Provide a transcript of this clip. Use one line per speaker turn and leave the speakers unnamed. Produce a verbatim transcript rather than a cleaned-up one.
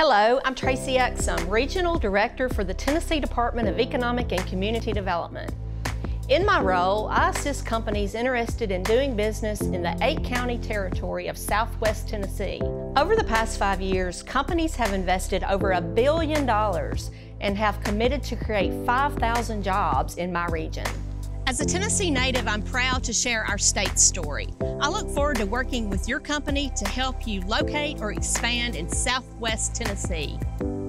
Hello, I'm Tracey Exum, Regional Director for the Tennessee Department of Economic and Community Development. In my role, I assist companies interested in doing business in the eight-county territory of Southwest Tennessee. Over the past five years, companies have invested over a billion dollars and have committed to create five thousand jobs in my region. As a Tennessee native, I'm proud to share our state's story. I look forward to working with your company to help you locate or expand in Southwest Tennessee.